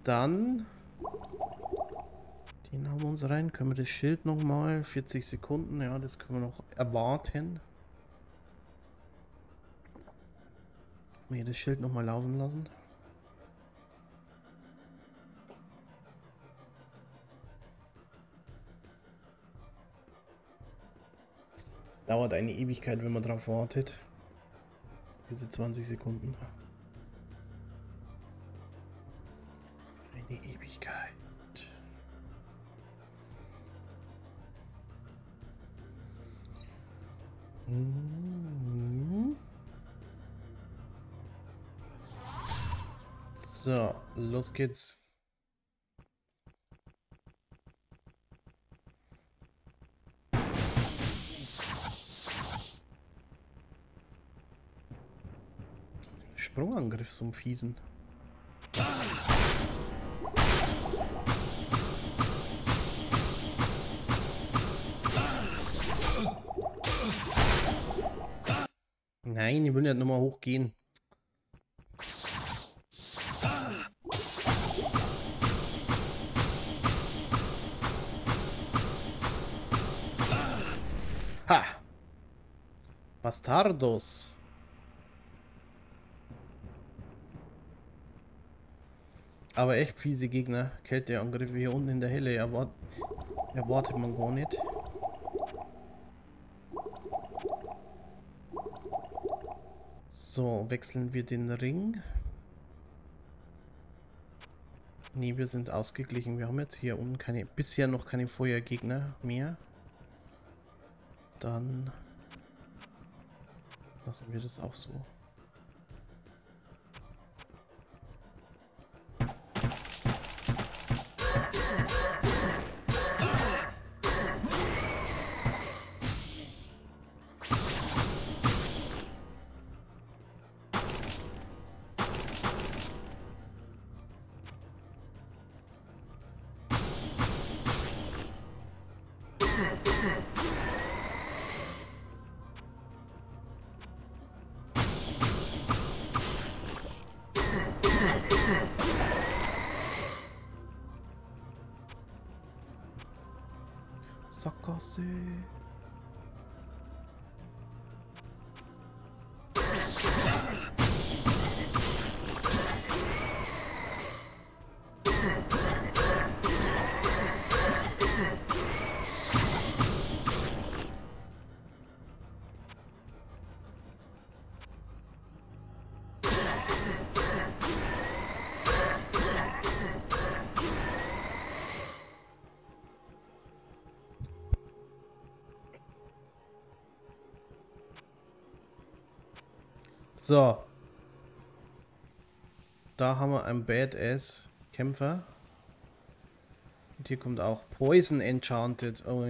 dann... Den haben wir uns rein. Können wir das Schild nochmal? 40 Sekunden, ja, das können wir noch erwarten. Mir das Schild nochmal laufen lassen. Dauert eine Ewigkeit, wenn man drauf wartet. Diese 20 Sekunden. Eine Ewigkeit. So, los geht's. Sprungangriff, so ein fiesen. Nein, ich will nicht nochmal hochgehen. Ha! Bastardos. Aber echt fiese Gegner. Kälteangriffe hier unten in der Helle. Erwartet man gar nicht. So, wechseln wir den Ring. Ne, wir sind ausgeglichen. Wir haben jetzt hier unten bisher noch keine Feuergegner mehr. Dann lassen wir das auch so. Sackgasse. So. Da haben wir einen Badass-Kämpfer. Und hier kommt auch Poison Enchanted. Oh,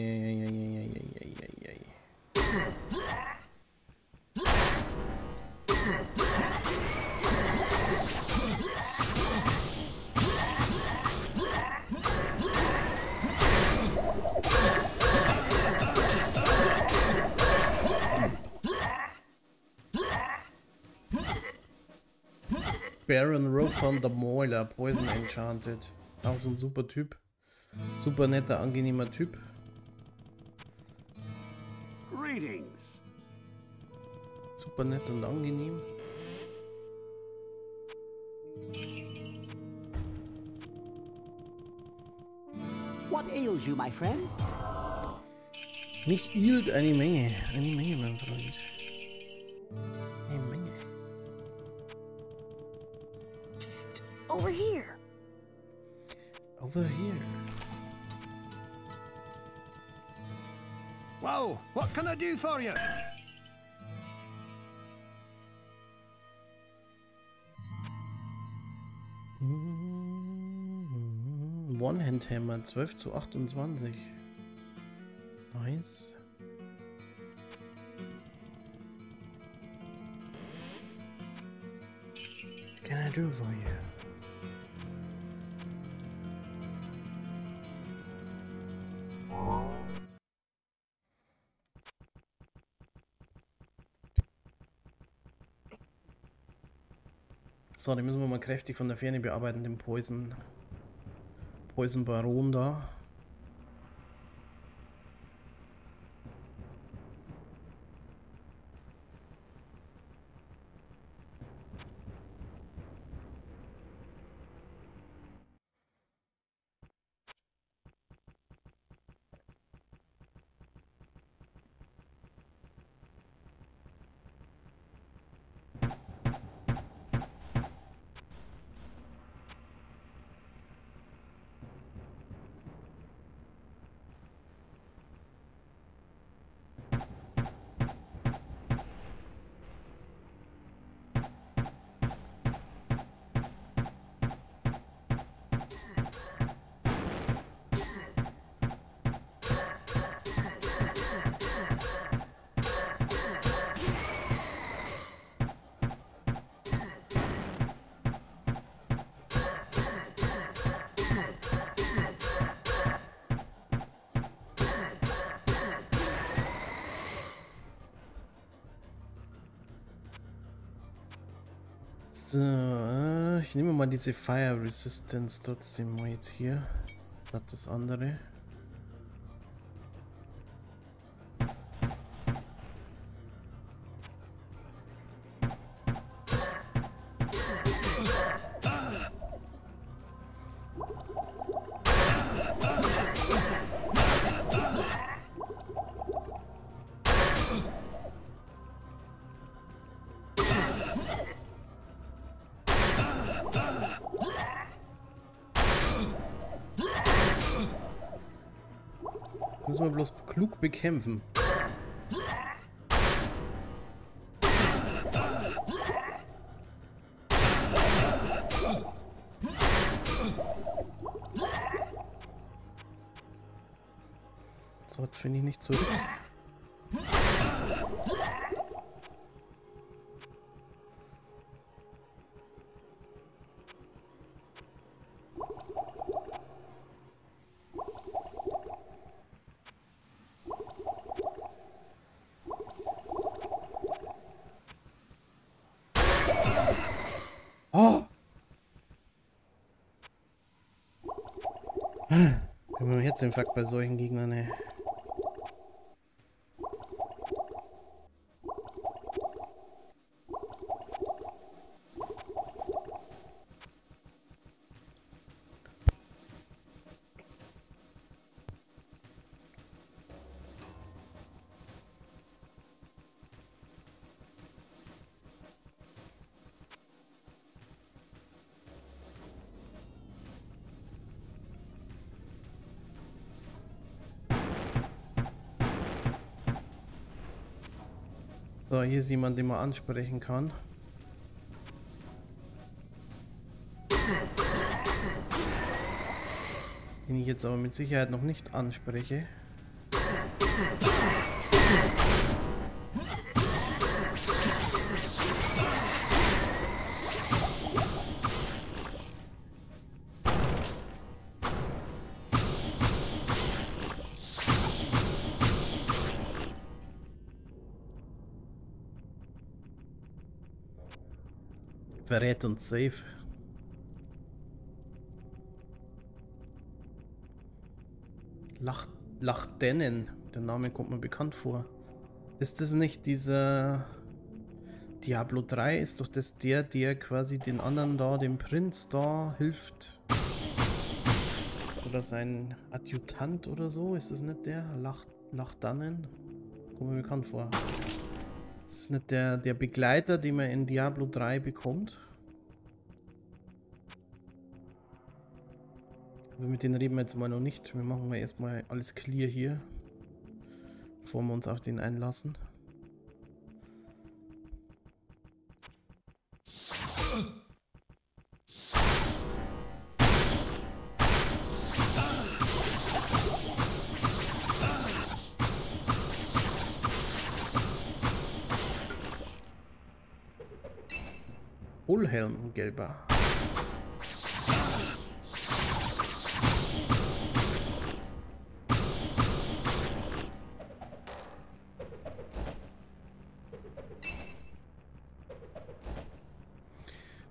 Baron Rothon the Mauler, Poison Enchanted. Auch so ein super Typ. Super netter, angenehmer Typ. Greetings. Super nett und angenehm. What ails you, my friend? Mich irrt eine Menge. Eine Menge, mein Freund. Eine Menge. Psst, over here. Over here. Whoa, what can I do for you? One-Hand-Hammer, 12:28. Nice. What can I do for you? So, den müssen wir mal kräftig von der Ferne bearbeiten, den Poison Baron da. So, ich nehme mal diese Fire Resistance trotzdem mal jetzt hier, statt das andere. Müssen wir bloß klug bekämpfen. So, jetzt finde ich nicht zurück. Oh! Können wir Herzinfarkt bei solchen Gegnern, ey. So, hier ist jemand, den man ansprechen kann. Den ich jetzt aber mit Sicherheit noch nicht anspreche. Verrät uns safe. Lachdennen, der Name kommt mir bekannt vor. Ist das nicht dieser Diablo 3? Ist doch das der quasi den anderen da, dem Prinz da hilft? Oder sein Adjutant oder so? Ist das nicht der? Lachdannen? Kommt mir bekannt vor. Ist das nicht der Begleiter, den man in Diablo 3 bekommt? Aber mit denen reden wir jetzt mal noch nicht. Wir machen mal erstmal alles clear hier, bevor wir uns auf den einlassen. Hohlhelm, gelber.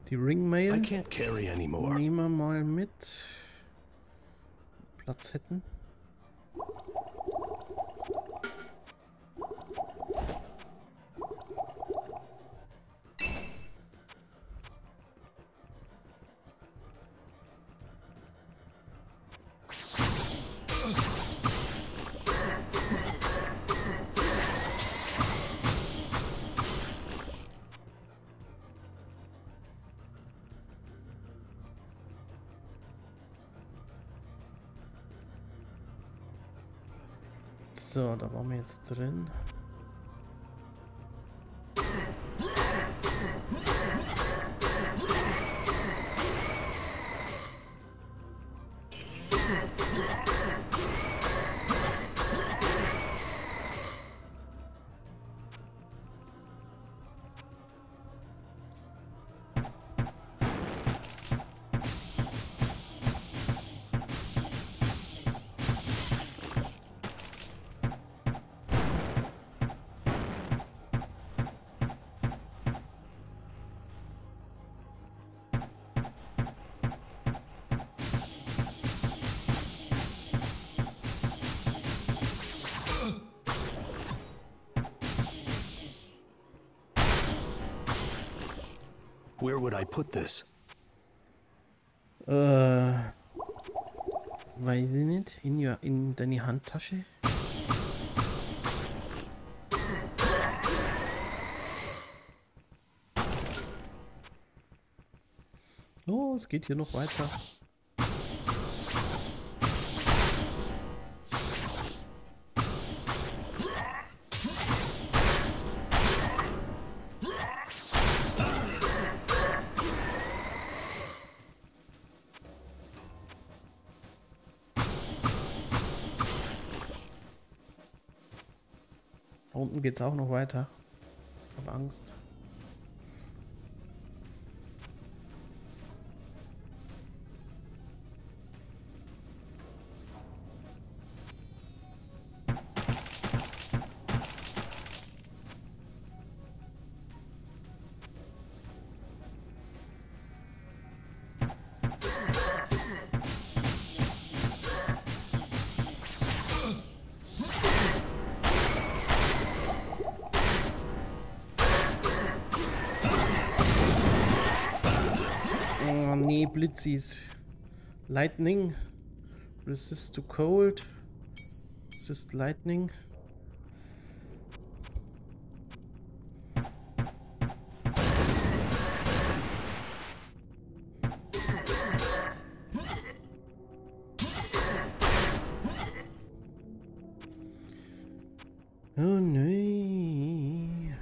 Die Ringmail I can't carry anymore. nehmen wir mal mit. Platz hätten. So, da waren wir jetzt drin. Where would I put this? Weiß ich nicht. In deine Handtasche. Oh, es geht hier noch weiter. Da unten geht's auch noch weiter. Ich habe Angst. Oh nee, Blitzis. Lightning. Resist to cold. Resist lightning. Oh nee.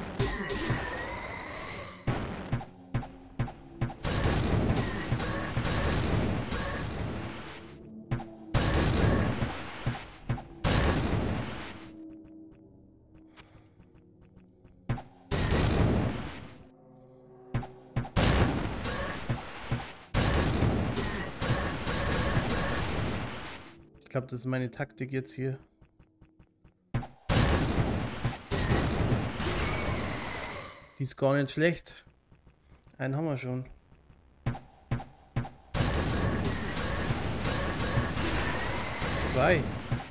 Ich glaube, das ist meine Taktik jetzt hier. Die ist gar nicht schlecht. Einen haben wir schon. Zwei.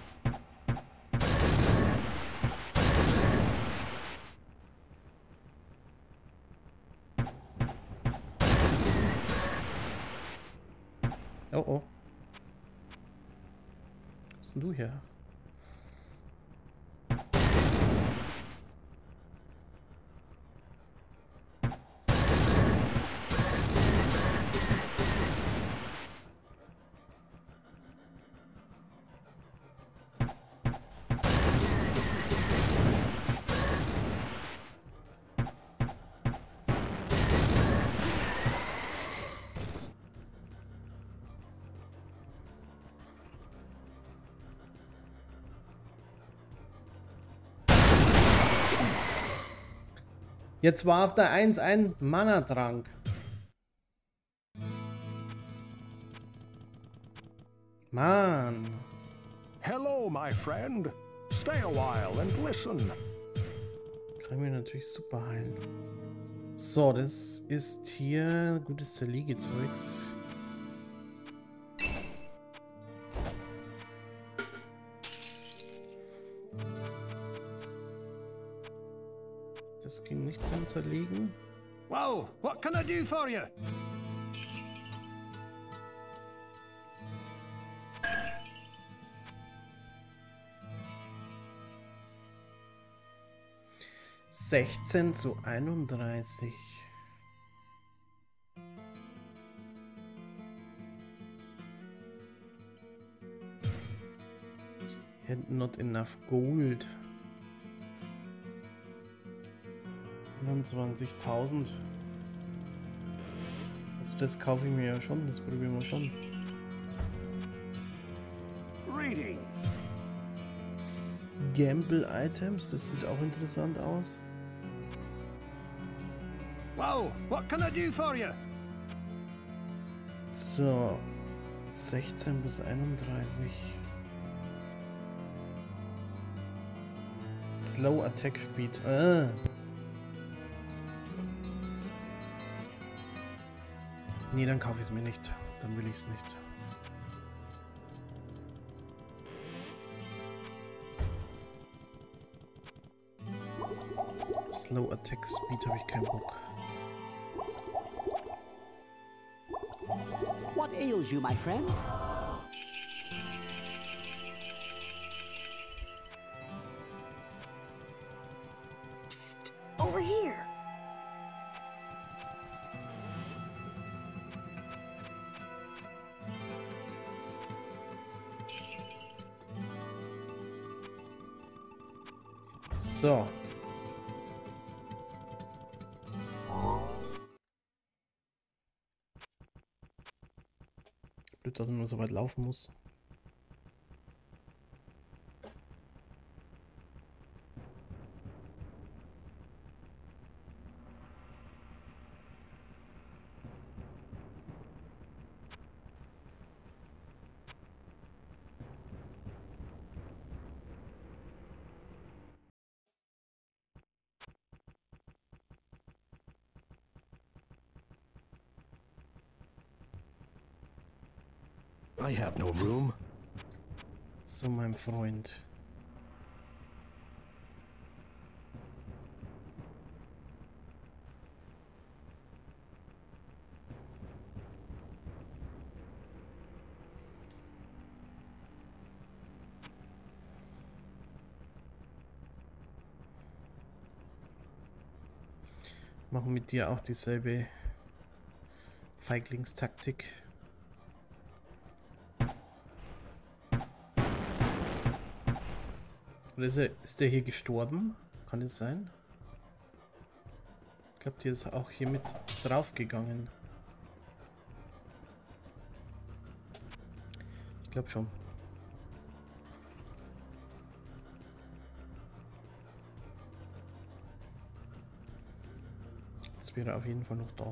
Oh oh. Was bist denn du hier? Jetzt war auf der 1 ein Mana-Trank. Mann. Hello, my friend. Stay a while and listen. Kann ich mir natürlich super heilen. So, das ist hier gutes Zerlegezeugs. Das ging nicht zum Zerlegen. Whoa, what can I do for you? zu 31. Had not enough gold. 21.000. Also das kaufe ich mir ja schon, das probieren wir schon. Greetings. Gamble Items, das sieht auch interessant aus. Whoa, what can I do for you? So, 16 bis 31. Slow Attack Speed. Nee, dann kaufe ich es mir nicht. Dann will ich es nicht. Slow Attack Speed habe ich keinen Bock. What ails you, my friend? Psst, over here. So. Blöd, dass man nur so weit laufen muss. I have no room. So, mein Freund. Machen mit dir auch dieselbe Feiglingstaktik. Oder ist der hier gestorben? Kann das sein? Ich glaube, der ist auch hier mit drauf gegangen. Ich glaube schon. Das wäre auf jeden Fall noch da.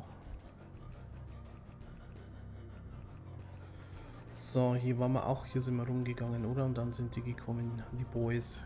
So, hier waren wir auch, hier sind wir rumgegangen, oder? Und dann sind die gekommen, die Boys.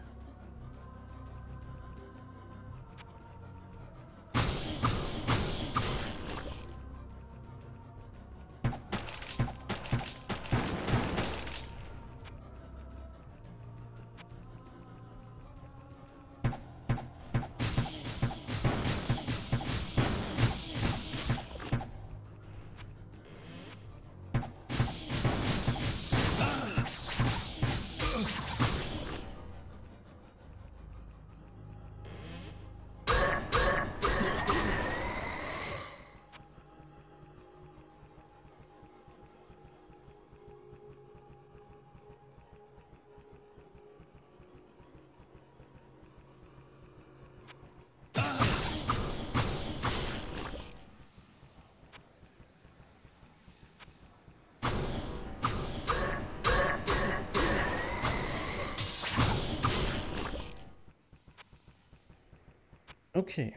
Okay.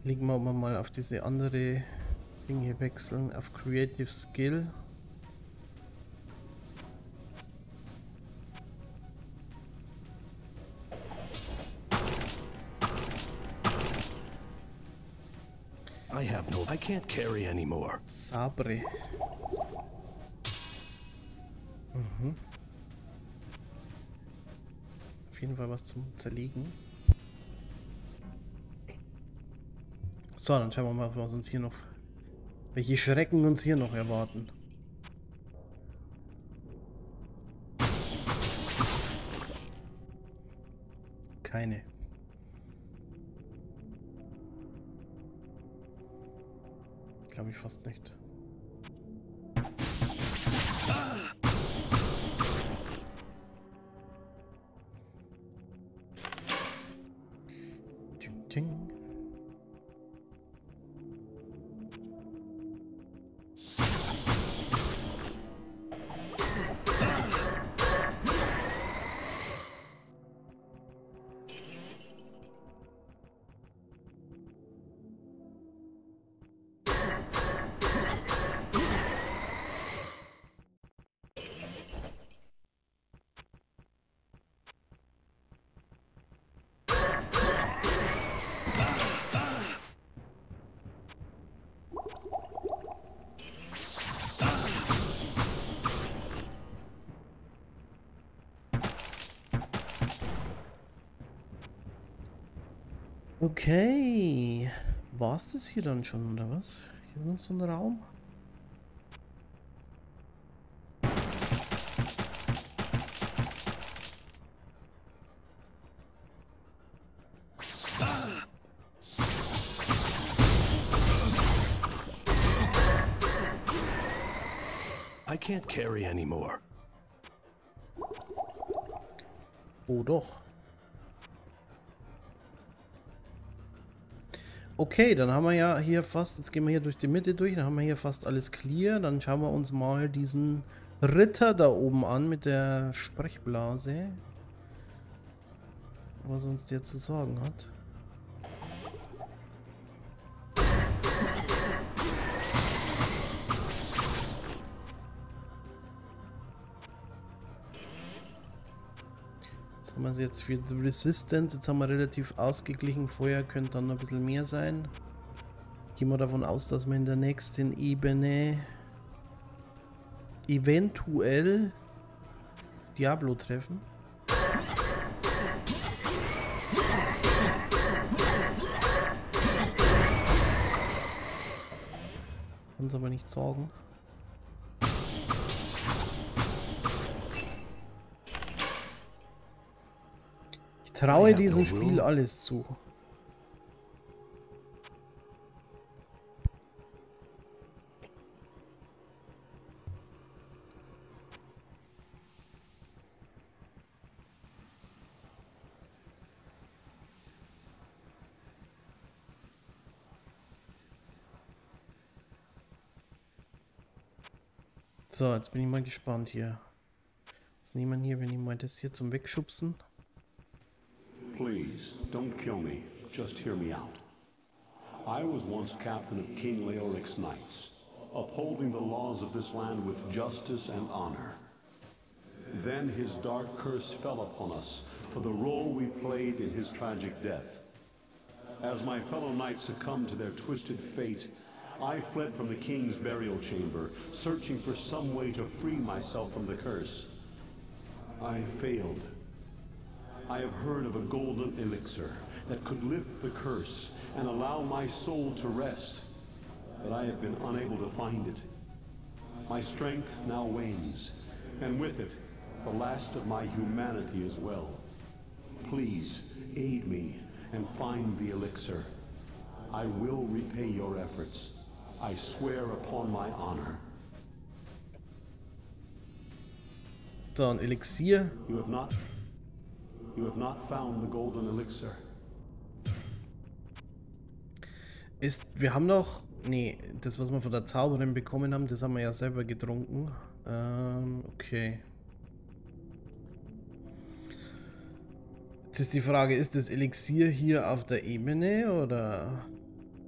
Legen wir mal auf diese andere Ding hier wechseln, auf Creative Skill. I can't carry anymore. Sabre. Mhm. Auf jeden Fall was zum Zerlegen. So, dann schauen wir mal, was uns hier noch... welche Schrecken uns hier noch erwarten. Keine. Glaube ich fast nicht. Ding, ding. Okay. War es das hier dann schon, oder was? Hier ist noch so ein Raum. I can't carry anymore. Oh doch. Okay, dann haben wir ja hier fast, jetzt gehen wir hier durch die Mitte durch, dann haben wir hier fast alles clear. Dann schauen wir uns mal diesen Ritter da oben an mit der Sprechblase. Was uns der zu sagen hat. Jetzt haben wir sie jetzt für die Resistance, jetzt haben wir relativ ausgeglichen, vorher könnte dann noch ein bisschen mehr sein. Gehen wir davon aus, dass wir in der nächsten Ebene eventuell Diablo treffen. Kann es aber nicht sagen. Ich traue diesem Spiel alles zu. So, jetzt bin ich mal gespannt hier. Was nehmen wir hier, wenn ich mal das hier zum Wegschubsen? Please, don't kill me. Just hear me out. I was once captain of King Leoric's knights, upholding the laws of this land with justice and honor. Then his dark curse fell upon us for the role we played in his tragic death. As my fellow knights succumbed to their twisted fate, I fled from the king's burial chamber, searching for some way to free myself from the curse. I failed. I have heard of a golden elixir that could lift the curse and allow my soul to rest, but I have been unable to find it. My strength now wanes, and with it, the last of my humanity as well. Please, aid me and find the elixir. I will repay your efforts. I swear upon my honor. So, ein Elixier. You have not found the golden elixir. Wir haben doch... Nee, das was wir von der Zauberin bekommen haben, das haben wir ja selber getrunken. Okay. Jetzt ist die Frage, ist das Elixier hier auf der Ebene oder...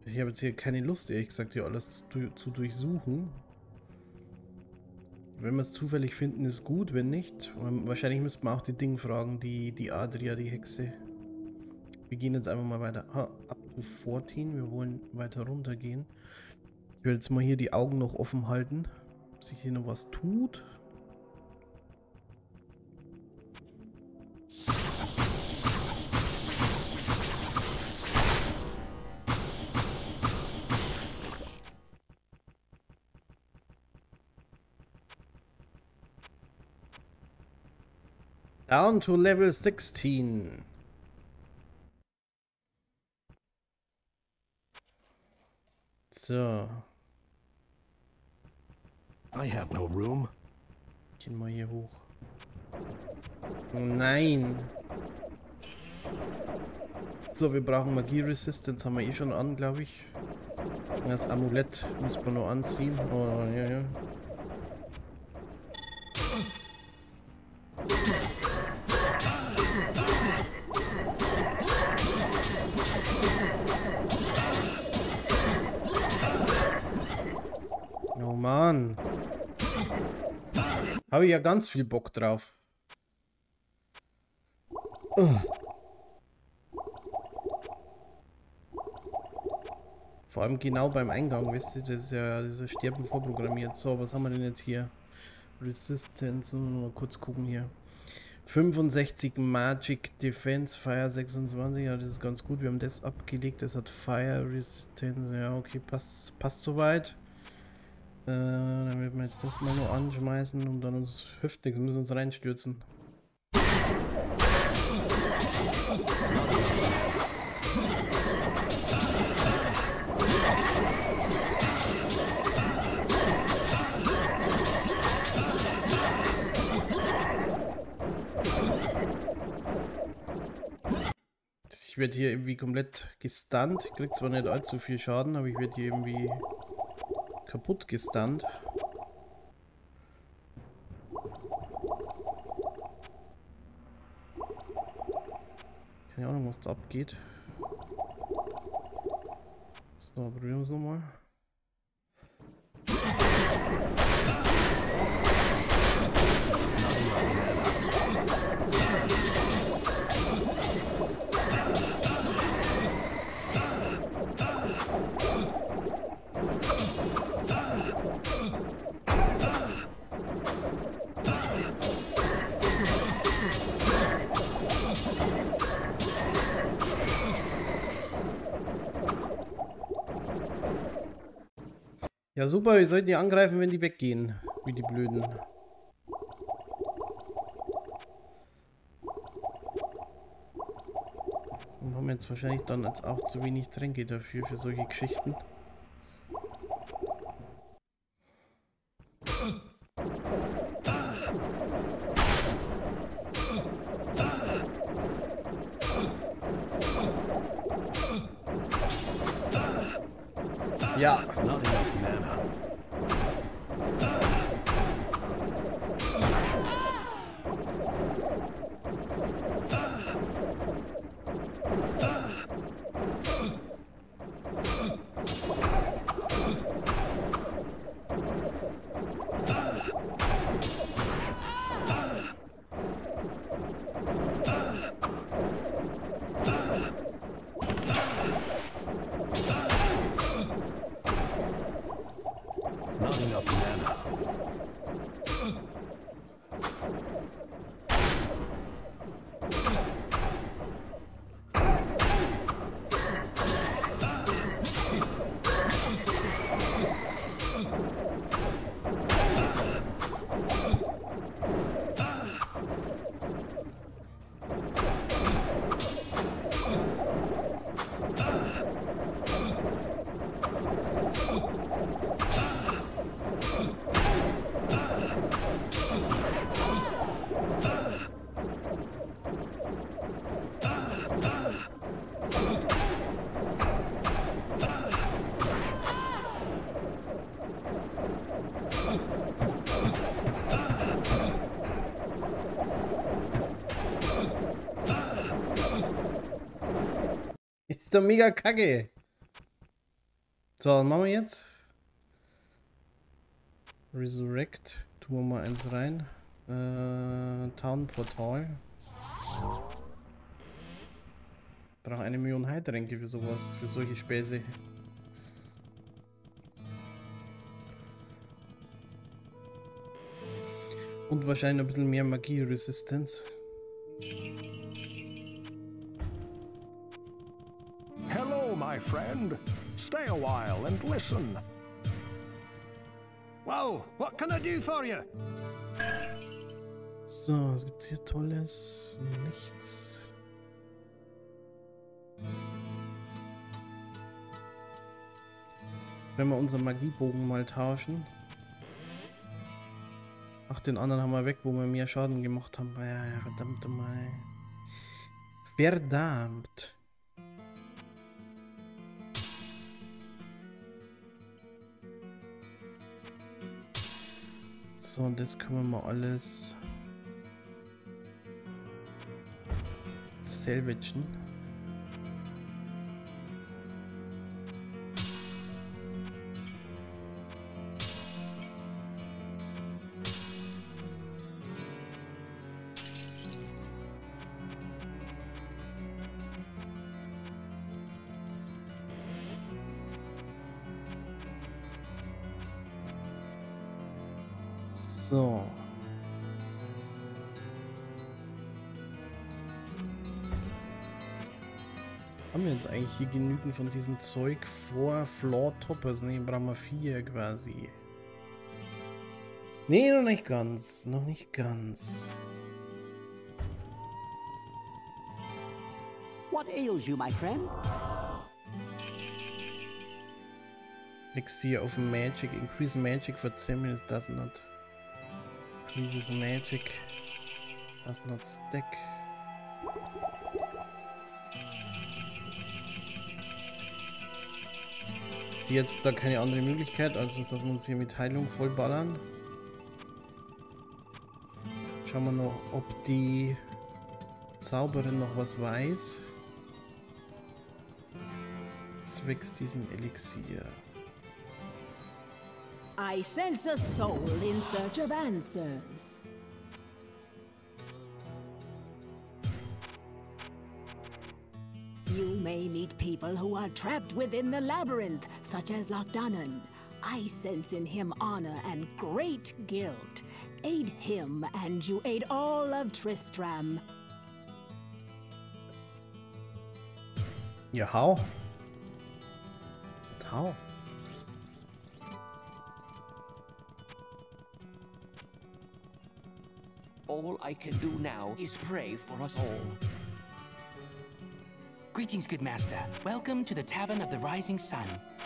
Ich habe jetzt hier keine Lust, ehrlich gesagt, hier alles zu durchsuchen. Wenn wir es zufällig finden, ist gut, wenn nicht. Wahrscheinlich müssten wir auch die Dinge fragen, die Adria, die Hexe. Wir gehen jetzt einfach mal weiter. Up to 14, wir wollen weiter runter gehen. Ich werde jetzt mal hier die Augen noch offen halten, ob sich hier noch was tut. Down to level 16. So. I have no room. Gehen wir hier hoch. Oh nein. So, wir brauchen Magie-Resistance, haben wir eh schon an, glaube ich. Das Amulett muss man nur anziehen. Oh, ja, ja. Oh Mann. Habe ich ja ganz viel Bock drauf. Vor allem genau beim Eingang, wisst ihr, das ist ja dieses Sterben vorprogrammiert. So, was haben wir denn jetzt hier? Resistance, mal kurz gucken hier. 65 Magic Defense, Fire 26, ja, das ist ganz gut. Wir haben das abgelegt, das hat Fire Resistance, ja, okay, passt soweit. Dann werden wir jetzt das mal nur anschmeißen und dann uns hilft nichts, wir müssen uns reinstürzen. Ich werde hier irgendwie komplett gestunt. Ich krieg zwar nicht allzu viel Schaden, aber ich werde hier irgendwie kaputt gestunt. Keine Ahnung, was da abgeht. So, probieren wir es nochmal. Ja super, wir sollten die angreifen, wenn die weggehen. Wie die Blöden. Und haben jetzt wahrscheinlich dann jetzt auch zu wenig Tränke dafür, für solche Geschichten. Ja. Not enough mana. Not enough mana. Ist doch mega kacke. So, dann machen wir jetzt. Resurrect. Tun wir mal eins rein. Town Portal. Brauche 1 Million Heiltränke für sowas, für solche Späße. Und wahrscheinlich ein bisschen mehr Magie-Resistenz. Hello, my friend. Stay a while and listen. Whoa, what can I do for you? So, was gibt's hier Tolles? Nichts. Wenn wir unseren Magiebogen mal tauschen. Ach, den anderen haben wir weg, wo wir mehr Schaden gemacht haben. Ja, verdammt mal. Verdammt. So, und das können wir mal alles salvagen. So. Haben wir jetzt eigentlich hier genügend von diesem Zeug vor Floor Toppers? Ne, brauchen wir 4 quasi. Nee, noch nicht ganz. Noch nicht ganz. What ails you, my friend? Elixir of Magic. Increase Magic for 10 minutes. Does not. Increases Magic. Does not stack. Ich sehe jetzt da keine andere Möglichkeit, also dass wir uns hier mit Heilung vollballern. Schauen wir noch, ob die Zauberin noch was weiß. Zwecks diesen Elixier. I sense a soul in search of answers. You may meet people who are trapped within the labyrinth, such as Lochdannen. I sense in him honor and great guilt. Aid him, and you aid all of Tristram. Ja, how? How? All I can do now is pray for us all. Greetings, good master. Welcome to the Tavern of the Rising Sun.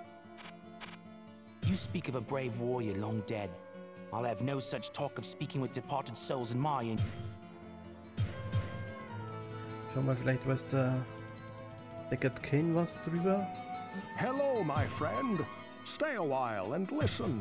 You speak of a brave warrior long dead. I'll have no such talk of speaking with departed souls in my... Schau mal, vielleicht weiß der Deckard Cain was drüber. Hello, my friend. Stay a while and listen.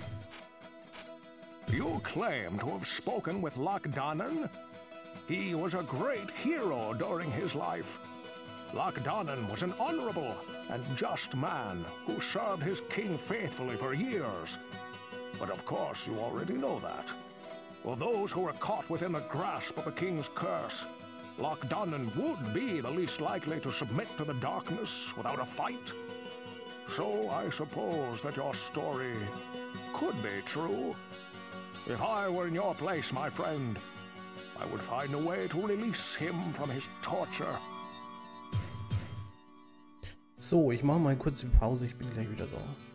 You claim to have spoken with Lochdannen? He was a great hero during his life. Lochdannen was an honorable and just man who served his king faithfully for years. But of course you already know that. For those who were caught within the grasp of the king's curse, Lochdannen would be the least likely to submit to the darkness without a fight. So I suppose that your story could be true. If I were in your place, my friend, I would find a way to release him from his torture. So, ich mache mal eine kurze Pause, ich bin gleich wieder da.